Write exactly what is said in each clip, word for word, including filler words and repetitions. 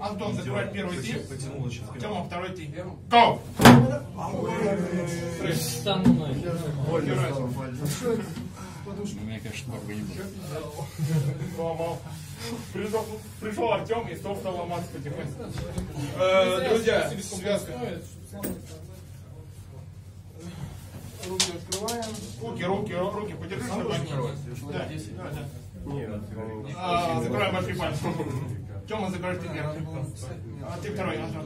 Антон, закрывай первый ты. Тёма, второй ты. Go! Мне кажется, много не будет. Ломал. Пришел, пришел Артем и стол стал ломаться потихоньку. Э, друзья, связка. Руки открываем. Руки, руки, руки. Подержи, чтобы они... Да, да, да. А, закрываем большие пальцы. Тёма, закроешь ты первый. А ты второй, Антон.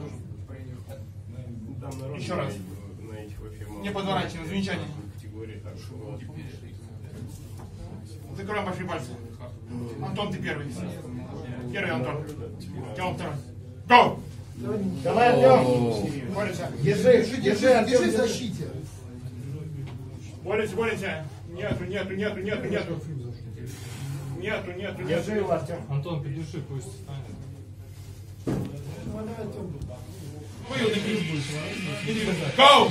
Еще раз. Не подворачиваем, замечание. Закроем большие пальцы. Антон, ты первый. Первый, Антон. Тёма, второй. Go! Давай, Артем. Борися. Держи, держи, Артем, держи в защите. Борися, борися. Нету, нету, нету, нету, нету. Нету, нету, нету. Держи его, Артем. Антон, придуши, пусть станет. Вывел на крик. Go!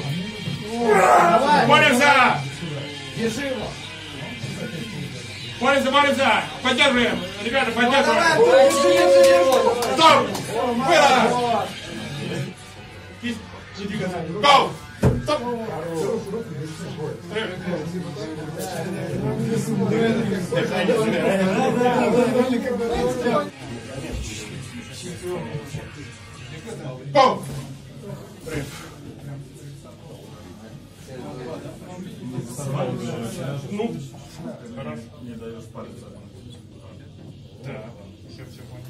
Борися! Держи его. Борися, борися! Поддерживаем! Ребята, поддерживаем! Стоп! Было! Кисть, не двигаться. Go! Стоп! Go! Ну, хорошо. Не даешь пальца. Да, все, все понял.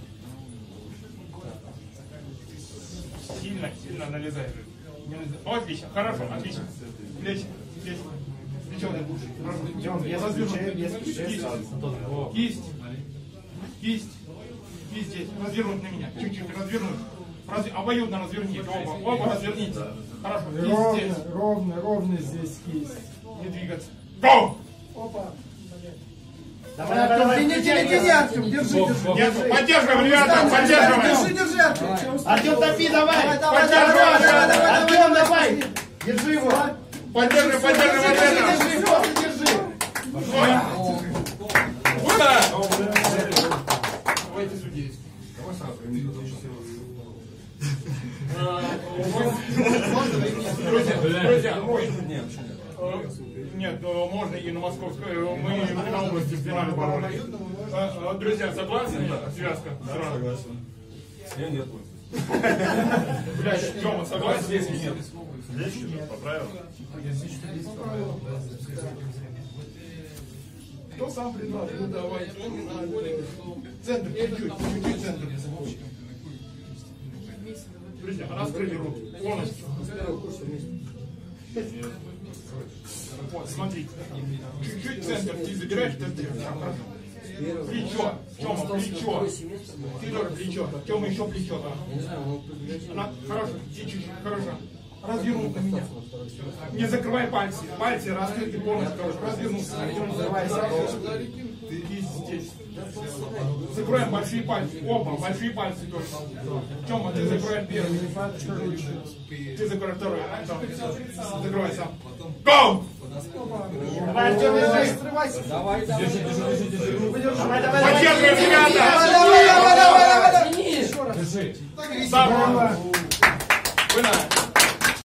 Сильно, сильно налезай. О, отлично, хорошо, отлично. Плечи, плечи. Плечо, да. Развернуть. Кисть. Кисть. Кисть здесь. Развернуть на меня. Чуть-чуть развернуть. Раз... Обоюдно разверните. Оба, оба разверните. Хорошо. Кисть Ровно, здесь. ровно, ровно здесь кисть. Не двигаться. Go! Опа. Давай, давай, давай. Не, не, не, не, не, Артем, держи, держи. Нет, поддерживаем, ребята, поддерживаем. Держи, держи, Артем. Артем, топи, давай. Давай, давай, давай, давай, давай, Артем, давай. Держи его. Поддерживаем, поддерживаем, поддерживаем. Держи, просто держи. Куда? Давайте судей. Друзья, друзья, ой. Нет, можно и на московской, мы на области в финале боролись. Друзья, согласны? Связка. Согласен. Я нет. Блядь, Тёма, согласен? Здесь нет. Здесь что-то поправил. Кто сам предложил? Ну давай. Центр, чуть-чуть, чуть-чуть центр. Друзья, раскрыли руки. Полностью. Вот, смотрите. Чуть-чуть центр, ты забираешь центр. Плечо. Тёма, плечо. Ты тоже плечо. Тёма, еще плечо. Она, хорошо, чуть-чуть, хорошо. Развернуть на меня. Не закрывай пальцы. Пальцы раскрыты полностью. Развернуться. Ты здесь. Закроем большие пальцы. Оба, большие пальцы тоже. Тёма, ты закроешь первый. Ты закрой второй. Закрывай сам. Go! Давай, Артем, держи. Давай, давай, держи, держи, держи, держи. Давай, давай, давай. Поддерживаем, ребята! Давай, давай, давай, давай. Держи. Сам. Вы на.